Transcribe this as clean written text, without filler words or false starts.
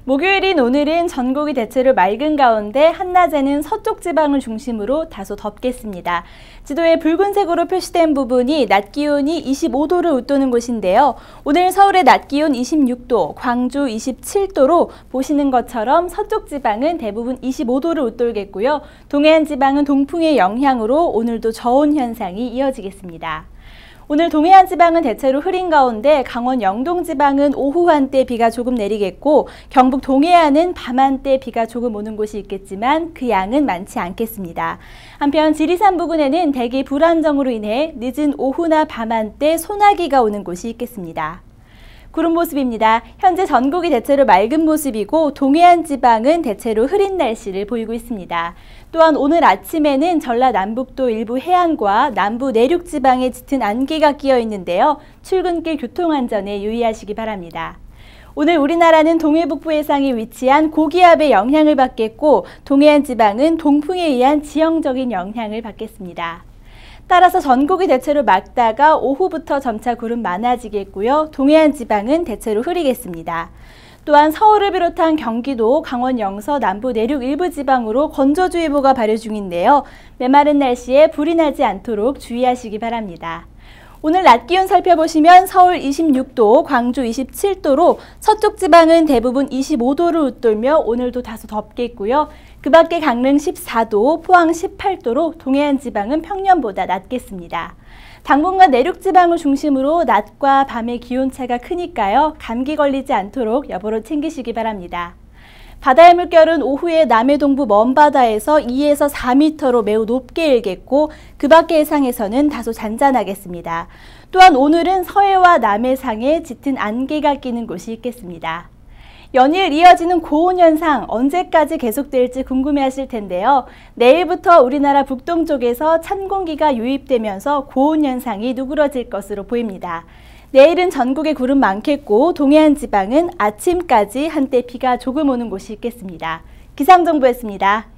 목요일인 오늘은 전국이 대체로 맑은 가운데 한낮에는 서쪽 지방을 중심으로 다소 덥겠습니다. 지도에 붉은색으로 표시된 부분이 낮 기온이 25도를 웃도는 곳인데요. 오늘 서울의 낮 기온 26도, 광주 27도로 보시는 것처럼 서쪽 지방은 대부분 25도를 웃돌겠고요. 동해안 지방은 동풍의 영향으로 오늘도 저온 현상이 이어지겠습니다. 오늘 동해안 지방은 대체로 흐린 가운데 강원 영동 지방은 오후 한때 비가 조금 내리겠고 경북 동해안은 밤 한때 비가 조금 오는 곳이 있겠지만 그 양은 많지 않겠습니다. 한편 지리산 부근에는 대기 불안정으로 인해 늦은 오후나 밤 한때 소나기가 오는 곳이 있겠습니다. 구름 모습입니다. 현재 전국이 대체로 맑은 모습이고 동해안 지방은 대체로 흐린 날씨를 보이고 있습니다. 또한 오늘 아침에는 전라남북도 일부 해안과 남부 내륙 지방에 짙은 안개가 끼어 있는데요. 출근길 교통안전에 유의하시기 바랍니다. 오늘 우리나라는 동해북부 해상에 위치한 고기압의 영향을 받겠고 동해안 지방은 동풍에 의한 지형적인 영향을 받겠습니다. 따라서 전국이 대체로 맑다가 오후부터 점차 구름 많아지겠고요. 동해안 지방은 대체로 흐리겠습니다. 또한 서울을 비롯한 경기도, 강원 영서, 남부 내륙 일부 지방으로 건조주의보가 발효 중인데요. 메마른 날씨에 불이 나지 않도록 주의하시기 바랍니다. 오늘 낮 기온 살펴보시면 서울 26도, 광주 27도로 서쪽 지방은 대부분 25도를 웃돌며 오늘도 다소 덥겠고요. 그 밖에 강릉 14도, 포항 18도로 동해안 지방은 평년보다 낮겠습니다. 당분간 내륙 지방을 중심으로 낮과 밤의 기온차가 크니까요. 감기 걸리지 않도록 여보로 챙기시기 바랍니다. 바다의 물결은 오후에 남해 동부 먼바다에서 2에서 4m로 매우 높게 일겠고 그 밖의 해상에서는 다소 잔잔하겠습니다. 또한 오늘은 서해와 남해상에 짙은 안개가 끼는 곳이 있겠습니다. 연일 이어지는 고온 현상 언제까지 계속될지 궁금해하실 텐데요. 내일부터 우리나라 북동쪽에서 찬 공기가 유입되면서 고온 현상이 누그러질 것으로 보입니다. 내일은 전국에 구름 많겠고 동해안 지방은 아침까지 한때 비가 조금 오는 곳이 있겠습니다. 기상정보였습니다.